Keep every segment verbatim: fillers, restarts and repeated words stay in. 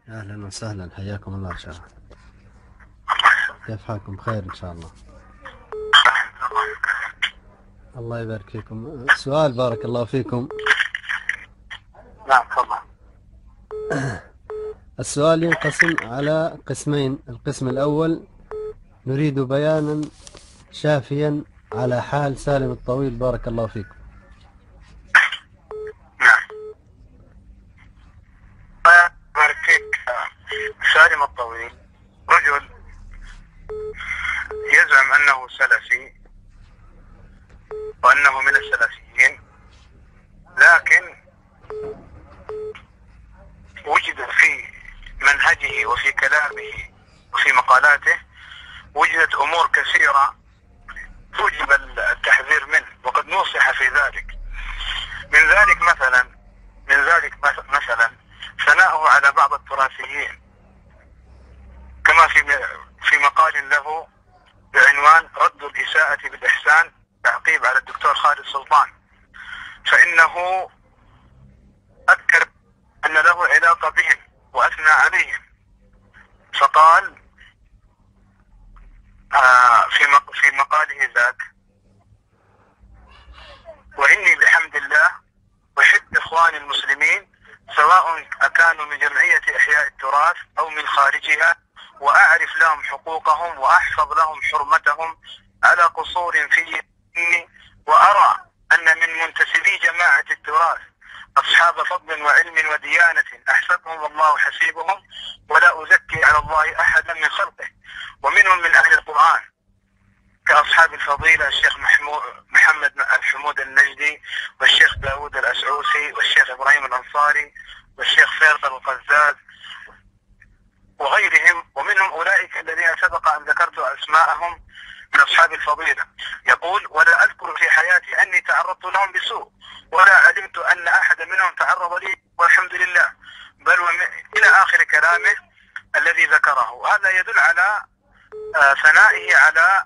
أهلا وسهلا، حياكم الله إن شاء الله. كيف حالكم؟ بخير إن شاء الله. الله يبارك فيكم. سؤال بارك الله فيكم. نعم تفضل. السؤال ينقسم على قسمين. القسم الأول نريد بيانا شافيا على حال سالم الطويل بارك الله فيكم. نعم بارك فيك. سالم الطويل رجل يزعم أنه سلفي وأنه من السلفيين، لكن وجد في منهجه وفي كلامه وفي مقالاته وجدت أمور كثيرة توجب التحذير منه، وقد نصح في ذلك. من ذلك مثلا من ذلك مثلا ثناؤه على بعض التراثيين، كما في في مقال له بعنوان رد الإساءة بالإحسان، تعقيب على الدكتور خالد سلطان، فإنه أذكر أن له علاقة بهم وأثنى عليهم، فقال آه في في مقاله ذاك: وإني بحمد الله أحب إخواني المسلمين سواء أكانوا من جمعية إحياء التراث أو من خارجها، وأعرف لهم حقوقهم وأحفظ لهم حرمتهم على قصور في ديني، وأرى أن من منتسبي جماعة التراث أصحاب فضل وعلم وديانة أحسبهم والله حسيبهم، ولا أزكي على الله أحدا من خلقه، ومنهم من أهل القرآن كأصحاب الفضيلة الشيخ محمد الحمود النجدي والشيخ داود الأسعوسي والشيخ إبراهيم الأنصاري والشيخ فيصل القزاز وغيرهم، ومنهم أولئك الذين سبق أن ذكرت أسماءهم من أصحاب الفضيلة. يقول: ولا أذكر في حياتي أني تعرضت لهم بسوء، ولا علمت أن أحد منهم تعرض لي والحمد لله، بل إلى آخر كلامه الذي ذكره. هذا يدل على ثنائه على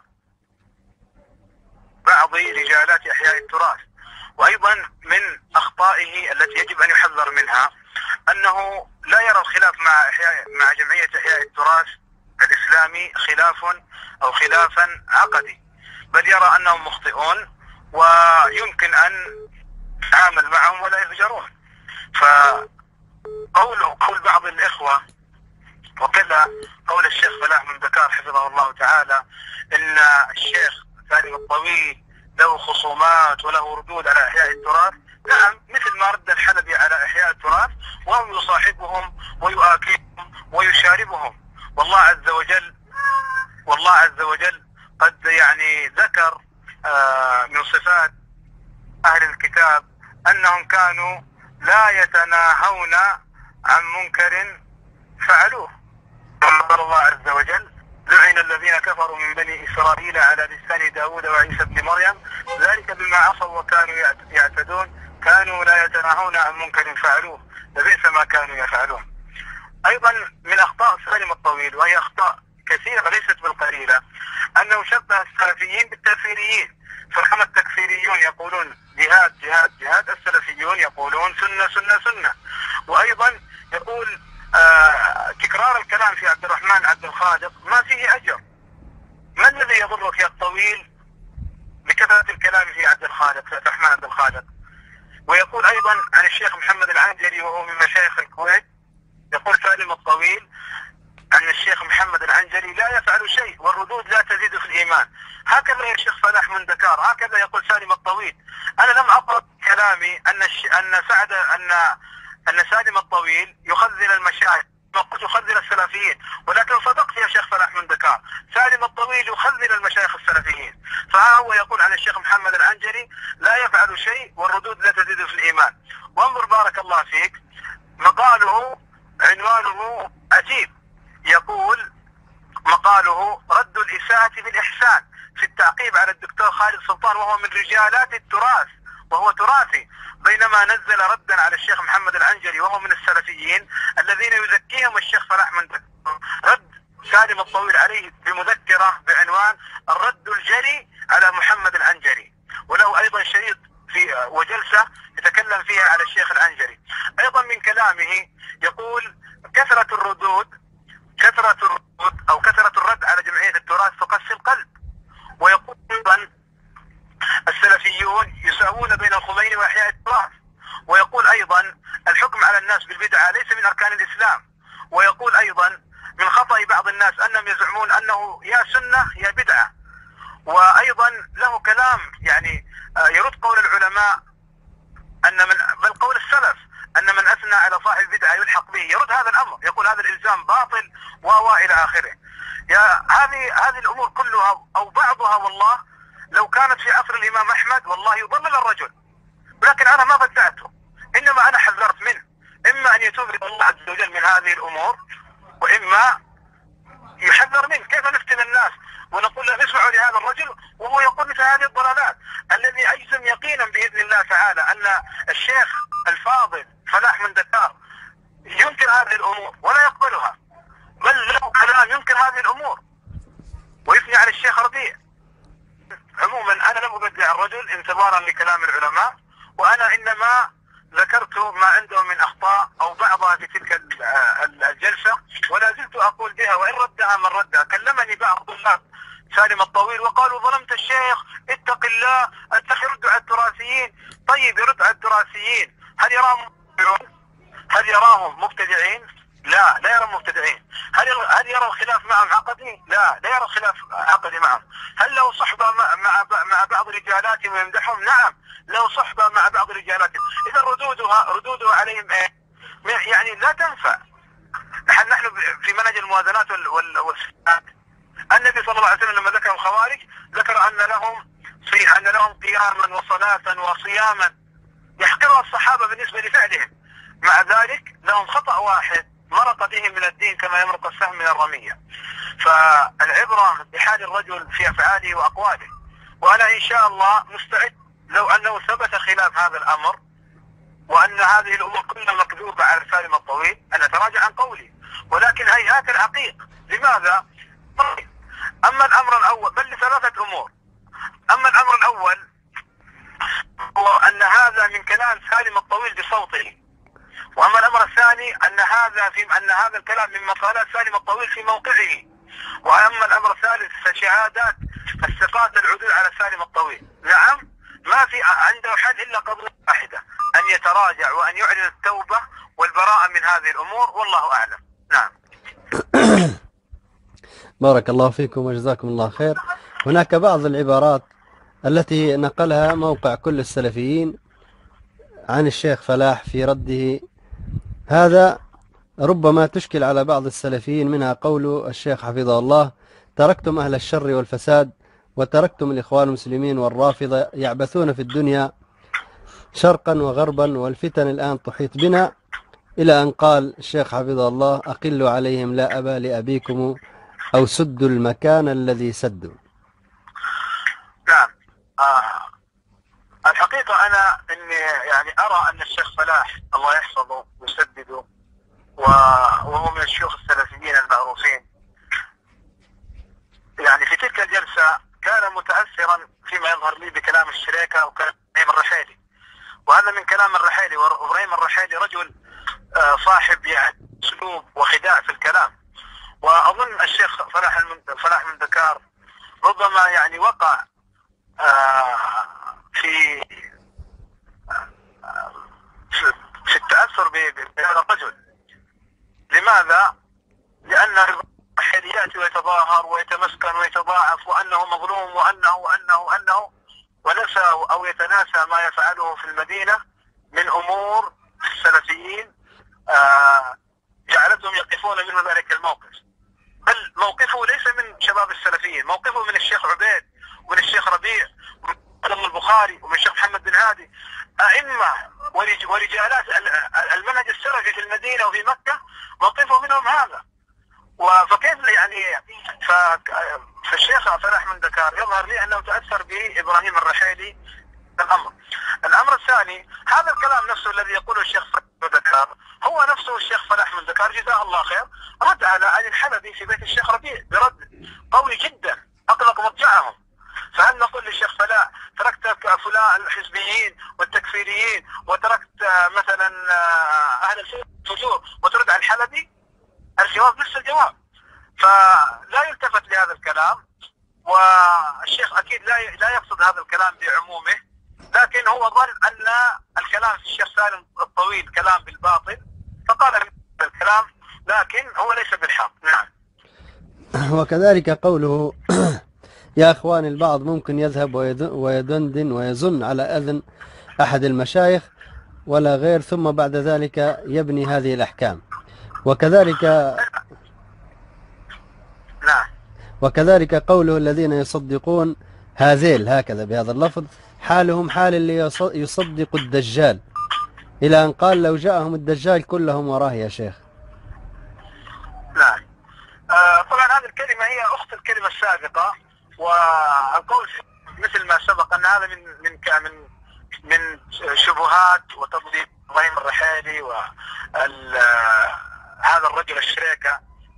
بعض رجالات إحياء التراث. وأيضا من أخطائه التي يجب أن يحذر منها أنه لا يرى الخلاف مع إحياء مع جمعية إحياء التراث الإسلامي خلاف أو خلافا عقدي، بل يرى أنهم مخطئون ويمكن أن يتعامل معهم ولا يهجرون. فقول قول بعض الإخوة وكذا قول الشيخ فلاح من دكار حفظه الله تعالى إن الشيخ سالم الطويل له خصومات وله ردود على إحياء التراث، نعم، مثل ما رد الحلبي على إحياء التراث وهم يصاحبهم ويؤاكلهم ويشاربهم. والله عز وجل والله عز وجل قد يعني ذكر آه من صفات أهل الكتاب أنهم كانوا لا يتناهون عن منكر فعلوه. قال الله عز وجل: لعن الذين كفروا من بني إسرائيل على لسان داود وعيسى بن مريم ذلك بما عصوا وكانوا يعتدون كانوا لا يتناهون عن منكر فعلوه لبئس ما كانوا يفعلون. أيضا من أخطاء سالم الطويل، وهي أخطاء كثيرة ليست بالقليلة، أنه شبه السلفيين بالتكفيريين، فكما التكفيريون يقولون جهاد جهاد جهاد، السلفيون يقولون سنة سنة سنة. وأيضا يقول آه تكرار الكلام في عبد الرحمن عبد الخالق ما فيه أجر. ما الذي يضرك يا الطويل بكثرة الكلام في عبد الخالق في عبد الرحمن عبد الخالق؟ ويقول أيضا عن الشيخ محمد العنجلي وهو من مشايخ الكويت، يقول سالم الطويل أن الشيخ محمد العنجلي لا يفعل شيء والردود لا تزيد في الإيمان. هكذا يا شيخ فلاح من دكار، هكذا يقول سالم الطويل. أنا لم أقرأ كلامي أن الش... أن سعد أن أن سالم الطويل يخذل المشايخ، قلت يخذل السلفيين، ولكن صدقت يا شيخ فلاح من دكار، سالم الطويل يخذل المشايخ السلفيين. فها هو يقول عن الشيخ محمد العنجلي لا يفعل شيء والردود لا تزيد في الإيمان. وانظر بارك الله فيك مقاله عنوانه عجيب، يقول مقاله رد الإساءة بالإحسان في التعقيب على الدكتور خالد سلطان وهو من رجالات التراث وهو تراثي، بينما نزل ردا على الشيخ محمد العنجلي وهو من السلفيين الذين يزكيهم الشيخ فلاح من دكار. رد سالم الطويل عليه بمذكرة بعنوان الرد الجري على محمد العنجلي، وله أيضا شريط في وجلسة يتكلم فيها على الشيخ العنجلي. أيضا من كلامه يقول كثرة الردود القلب. ويقول أيضا السلفيون يساوون بين الخميني وإحياء التراث. ويقول أيضا الحكم على الناس بالبدعة ليس من أركان الإسلام. ويقول أيضا من خطأ بعض الناس أنهم يزعمون أنه يا سنة يا بدعة. وأيضا له كلام يعني يرد قول العلماء أن من بل قول السلف أن من أثنى على صاحب بدعة يلحق به، يرد هذا الأمر، يقول هذا الإلزام باطل و إلى آخره. يا هذه هذه الأمور كلها أو بعضها والله لو كانت في عصر الإمام أحمد والله يضلل الرجل، لكن أنا ما بدعته، إنما أنا حذرت منه، إما أن يتوب إلى الله عز وجل من هذه الأمور وإما يحذر منه. كيف نفتن الناس ونقول لهم اسمعوا لهذا الرجل وهو يقول مثل هذه الضلالات، الذي أجزم يقينا بإذن الله تعالى أن الشيخ الفاضل فلاح من دكار ينكر هذه الأمور ولا يقبلها، بل له كلام ينكر هذه الأمور ويثني على الشيخ ربيع. عموما أنا لم أبدع الرجل انتظارا لكلام العلماء، وأنا إنما ذكرت ما عندهم من أخطاء أو بعضها في تلك الجلسة ولا زلت أقول بها، وإن ردها من ردها. كلمني بعض الطلاب سالم الطويل وقالوا ظلمت الشيخ اتق الله، أنت يرد على التراثيين. طيب يرد على التراثيين، هل يراهم هل يراهم مبتدعين؟ لا لا يرى مبتدعين. هل هل يرى الخلاف معهم عقدي؟ لا لا يرى الخلاف عقدي معهم. هل له صحبة مع مع, مع بعض رجالاتهم ويمدحهم؟ نعم له صحبة مع بعض رجالاتهم. إذا ردودها ردودها عليهم ايه؟ يعني لا تنفع. نحن نحن في منهج الموازنات والصفات. النبي صلى الله عليه وسلم لما ذكر الخوارج ذكر أن لهم في أن لهم قياما وصلاة وصياما يحقرها الصحابة بالنسبة لفعلهم، مع ذلك لهم خطأ واحد مرق به من الدين كما يمرق السهم من الرمية. فالعبرة بحال الرجل في أفعاله وأقواله. وأنا إن شاء الله مستعد لو أنه ثبت خلاف هذا الأمر وأن هذه الأمور كلها مكذوبة على سالم الطويل أن أتراجع عن قولي، ولكن هيهات العقيق. لماذا؟ أما الأمر الأول بل لثلاثة أمور. أما الأمر الأول هو أن هذا من كلام سالم الطويل بصوته، وأما الأمر الثاني أن هذا في أن هذا الكلام من مقالات سالم الطويل في موقعه، وأما الأمر الثالث فشهادات الثقات العدول على سالم الطويل. نعم ما في عنده حل إلا قضية واحدة، أن يتراجع وأن يعلن التوبة والبراءة من هذه الأمور، والله أعلم. نعم. بارك الله فيكم وجزاكم الله خير. هناك بعض العبارات التي نقلها موقع كل السلفيين عن الشيخ فلاح في رده، هذا ربما تشكل على بعض السلفيين، منها قول الشيخ حفظه الله: تركتم أهل الشر والفساد وتركتم الإخوان المسلمين والرافضة يعبثون في الدنيا شرقا وغربا والفتن الآن تحيط بنا، إلى أن قال الشيخ حفظه الله: أقلوا عليهم لا أبا لأبيكم أو سدوا المكان الذي سدوا. نعم. آه. الحقيقة أنا إني يعني أرى أن الشيخ فلاح الله يحفظه ويسدده وهو من الشيوخ السلفيين المعروفين، يعني في تلك الجلسة كان متأثرا فيما يظهر لي بكلام الشريكة وكلام إبراهيم الرحيلي، وهذا من كلام الرحيلي. وإبراهيم الرحيلي رجل صاحب يعني أسلوب وخداع في الكلام، وأظن الشيخ فلاح فلاح من دكار ربما يعني وقع في في التأثر بهذا الرجل. لماذا؟ لأن الرحيلي يأتي ويتظاهر ويتمسكن ويتضاعف وأنه مظلوم وأنه وأنه وأنه ونسى أو يتناسى ما يفعله في المدينة من أمور السلفيين آه جعلتهم يقفون منه ذلك الموقف. بل موقفه ليس من شباب السلفيين، موقفه من الشيخ عبيد ومن الشيخ ربيع ومن البخاري ومن الشيخ محمد بن هادي، أئمة ورجالات المنهج السلفي في المدينة وفي مكة، موقفه منهم هذا. فكيف يعني فالشيخ فلاح من دكار يظهر لي أنه تأثر به إبراهيم الرحيلي الأمر. الأمر الثاني، هذا الكلام نفسه الذي يقوله الشيخ فلاح من دكار هو نفسه الشيخ فلاح من دكار جزاه الله خير رد على علي الحلبي في بيت الشيخ ربيع برد قوي جدا أطلق مضجعهم. فهل نقول للشيخ فلاح تركت فلان الحزبيين والتكفيريين وتركت مثلا أهل الفجور وترد على الحلبي؟ الجواب نفس الجواب. فلا يلتفت لهذا الكلام، والشيخ أكيد لا لا يقصد هذا الكلام بعمومه، لكن هو ظن أن الكلام في الشيخ سالم الطويل كلام بالباطل فقال الكلام، لكن هو ليس بالحق. نعم. وكذلك قوله يا أخوان، البعض ممكن يذهب ويدندن ويزن على أذن أحد المشايخ ولا غير، ثم بعد ذلك يبني هذه الأحكام. وكذلك نعم. وكذلك قوله الذين يصدقون هذيل، هكذا بهذا اللفظ، حالهم حال اللي يصدق الدجال، إلى أن قال لو جاءهم الدجال كلهم وراه يا شيخ. نعم. آه طبعا هذه الكلمة هي أخت الكلمة السابقة، والقول مثل ما سبق أن هذا من من من من شبهات وتضليل إبراهيم الرحيلي وهذا الرجل الشريكة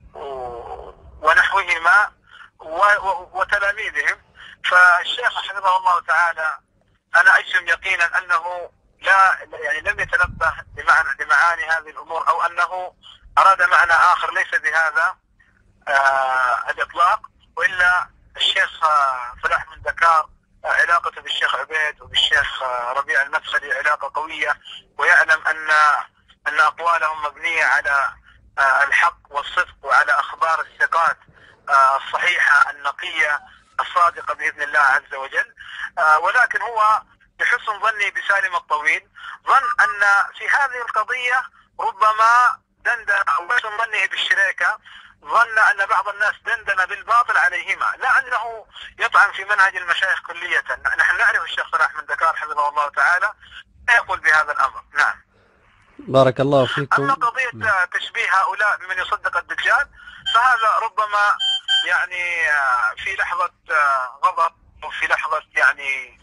ونحوهما وتلاميذهم. فالشيخ حفظه الله تعالى أنا أجزم يقينا أنه لا يعني لم يتنبه لمعنى لمعاني هذه الأمور، أو أنه أراد معنى آخر ليس بهذا آه الإطلاق. وإلا الشيخ فلاح من دكار علاقته بالشيخ عبيد وبالشيخ ربيع المدخلي علاقة قوية، ويعلم أن أن أقوالهم مبنية على الحق والصدق وعلى أخبار الثقات الصحيحة النقية الصادقة بإذن الله عز وجل. ولكن هو بحسن ظني بسالم الطويل ظن أن في هذه القضية ربما دندن، أو بحسن ظنه بالشريكة ظن أن بعض الناس دندن بالباطل عليهما، لا أنه يطعن في منهج المشايخ كلية. نحن نعرف الشيخ فلاح من دكار حفظه الله تعالى لا يقول بهذا الأمر. نعم. بارك الله فيكم. أما قضية تشبيه هؤلاء بمن يصدق الدجال فهذا ربما يعني في لحظة غضب وفي لحظة يعني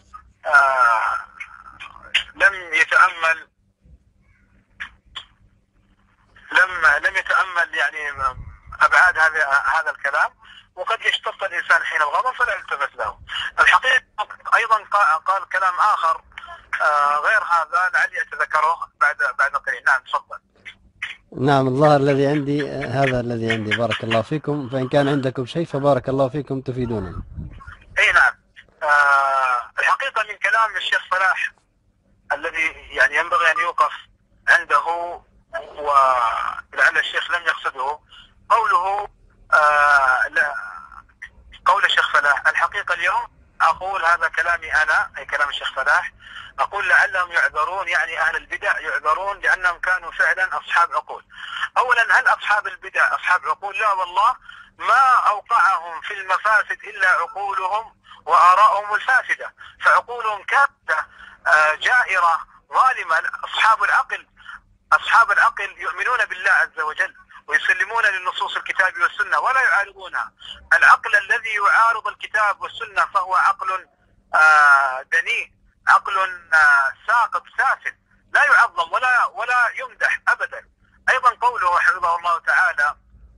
لم يتأمل لم لم يتأمل يعني أبعاد هذا هذا الكلام، وقد يشتط الإنسان حين الغضب فلا يلتفت له. الحقيقة أيضا قال كلام آخر غير هذا لعلي أتذكره بعد بعد قليل. نعم تفضل. نعم، الظاهر الذي عندي هذا الذي عندي. بارك الله فيكم، فإن كان عندكم شيء فبارك الله فيكم تفيدونا. أي نعم. آه الحقيقة من كلام الشيخ فلاح الذي يعني ينبغي أن يوقف عنده، ولعل الشيخ لم يقصده، قوله آه لا قول الشيخ فلاح. الحقيقة اليوم أقول هذا كلامي أنا، أي كلام الشيخ فلاح، أقول لعلهم يعذرون، يعني أهل البدع يعذرون لأنهم كانوا فعلا أصحاب عقول. أولا، هل أصحاب البدع أصحاب عقول؟ لا والله، ما أوقعهم في المفاسد إلا عقولهم وآراءهم الفاسدة، فعقولهم كانت جائرة ظالمة. أصحاب العقل أصحاب العقل يؤمنون بالله عز وجل ويسلمون للنصوص الكتاب والسنة ولا يعارضونها. العقل الذي يعارض الكتاب والسنة فهو عقل دنيء، عقل ساقط سافل، لا يعظم ولا ولا يمدح أبدا. أيضا قوله حفظه الله تعالى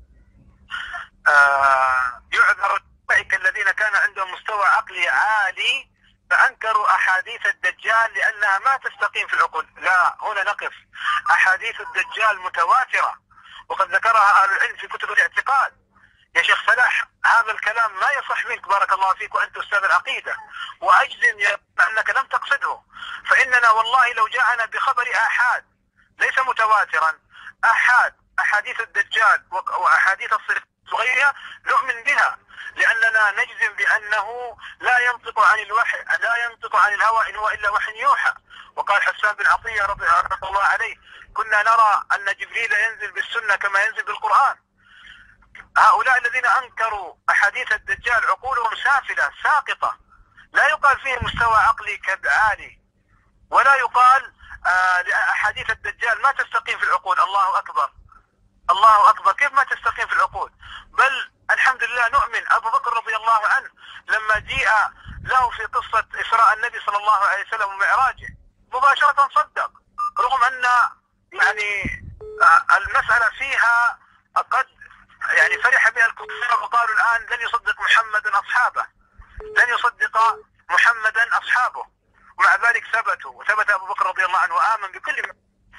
يعذر أولئك الذين كان عندهم مستوى عقلي عالي فأنكروا أحاديث الدجال لأنها ما تستقيم في العقول. لا، هنا نقف. أحاديث الدجال متواترة وقد ذكرها أهل العلم في كتب الاعتقاد. يا شيخ فلاح، هذا الكلام ما يصح منك بارك الله فيك، وأنت أستاذ العقيدة، وأجزم أنك لم تقصده. فإننا والله لو جاءنا بخبر آحاد ليس متواترا، آحاد أحاديث الدجال وأحاديث الصدق وغيرها نؤمن بها، لأننا نجزم بأنه لا ينطق عن الوحي، لا ينطق عن الهوى إن هو إلا وحي يوحى. وقال حسان بن عطية رضي الله عليه: كنا نرى أن جبريل ينزل بالسنة كما ينزل بالقرآن. هؤلاء الذين أنكروا أحاديث الدجال عقولهم سافلة ساقطة، لا يقال فيهم مستوى عقلي عالي، ولا يقال آه لأحاديث الدجال ما تستقيم في العقول. الله أكبر الله أكبر، كيف ما تستقيم في العقول؟ بل الحمد لله نؤمن. أبو بكر رضي الله عنه لما جيء له في قصة إسراء النبي صلى الله عليه وسلم ومعراجه مباشرة صدق، رغم أن يعني المسألة فيها قد يعني فرح بها الكفار وقالوا الآن لن يصدق محمدا أصحابه، لن يصدق محمدا أصحابه، ومع ذلك ثبتوا، وثبت أبو بكر رضي الله عنه وآمن بكل ما.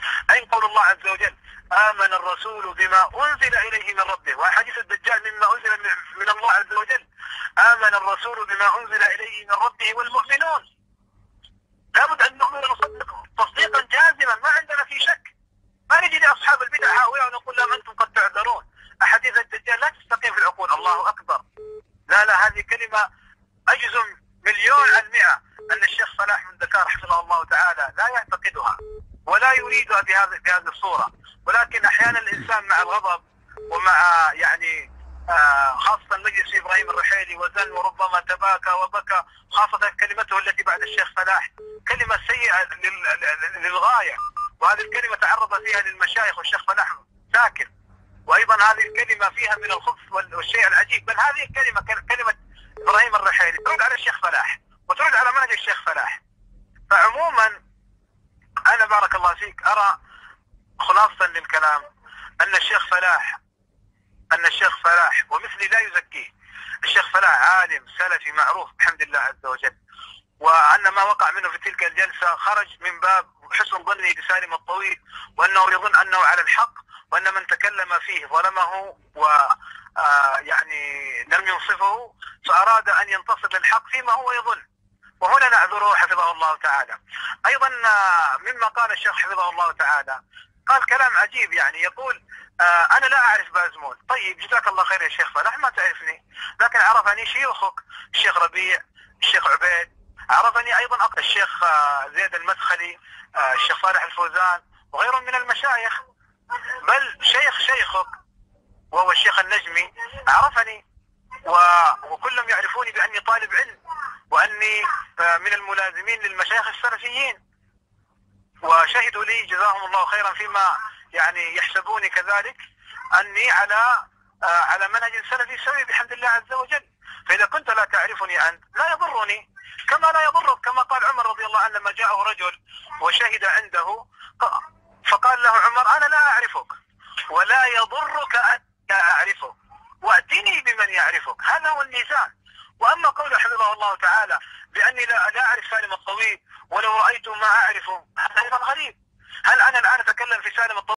أين قول الله عز وجل آمن الرسول بما أنزل إليه من ربه، وحديث الدجال مما أنزل من الله عز وجل. آمن الرسول بما أنزل إليه من ربه والمؤمنون. لابد أن نؤمن ونصدق تصديقا جازما، ما عندنا في شك. ما نجي لأصحاب البدع هؤلاء ونقول لهم أنتم قد تعذرون، أحاديث الدجال لا تستقيم في العقول. الله أكبر. لا لا، هذه كلمة أجزم مليون على المئة أن الشيخ صلاح من دكار حفظه الله تعالى لا يعتقدها ولا يريدها بهذه بهذه الصورة. ولكن أحيانا الإنسان مع الغضب ومع يعني آه خاصة مجلس في إبراهيم الرحيلي وزن وربما تباكى وبكى، خاصة كلمته التي بعد الشيخ فلاح كلمة سيئة للغاية، وهذه الكلمة تعرض فيها للمشايخ والشيخ فلاح ساكت. وأيضا هذه الكلمة فيها من الخبث والشيء العجيب، بل هذه الكلمة كلمة إبراهيم الرحيلي ترد على الشيخ فلاح وترد على منهج الشيخ فلاح. فعموما أنا بارك الله فيك أرى خلاصة للكلام أن الشيخ فلاح أن الشيخ فلاح ومثلي لا يزكيه. الشيخ فلاح عالم سلفي معروف بحمد الله عز وجل، وأن ما وقع منه في تلك الجلسة خرج من باب حسن ظنه بسالم الطويل، وأنه يظن أنه على الحق، وأن من تكلم فيه ظلمه و آه يعني لم ينصفه، فأراد أن ينتصر للحق فيما هو يظن، وهنا نعذره حفظه الله تعالى. أيضا مما قال الشيخ حفظه الله تعالى قال كلام عجيب، يعني يقول آه أنا لا أعرف بازمول. طيب جزاك الله خير يا شيخ فلاح، ما تعرفني، لكن عرفني شيوخك الشيخ ربيع، الشيخ عبيد، عرفني أيضا الشيخ آه زيد المدخلي، آه الشيخ صالح الفوزان وغيرهم من المشايخ، بل شيخ شيخك وهو الشيخ النجمي عرفني، و... وكلهم يعرفوني بأني طالب علم، وأني من الملازمين للمشايخ السلفيين، وشهدوا لي جزاهم الله خيرا فيما يعني يحسبوني كذلك أني على على منهج سلفي سوي بحمد الله عز وجل. فإذا كنت لا تعرفني أنت لا يضرني، كما لا يضرك، كما قال عمر رضي الله عنه لما جاءه رجل وشهد عنده فقال له عمر أنا لا أعرفك ولا يضرك أن أعرفك، وأتني بمن يعرفك. هذا هو الميزان. وأما قول حفظه الله تعالى بأني لا, لا أعرف سالم الطويل ولو رأيت ما أعرفه، هذا أيضا غريب. هل أنا الآن أتكلم في سالم الطويل